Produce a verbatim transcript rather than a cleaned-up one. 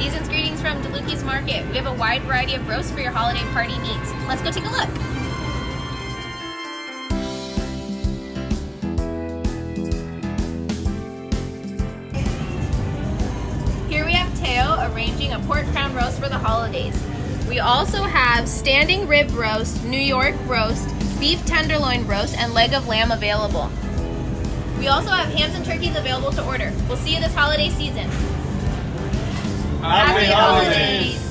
Season's greetings from Delucchi's Market. We have a wide variety of roasts for your holiday party needs. Let's go take a look. Here we have Teo arranging a pork crown roast for the holidays. We also have standing rib roast, New York roast, beef tenderloin roast, and leg of lamb available. We also have hams and turkeys available to order. We'll see you this holiday season. Happy, Happy holidays! holidays.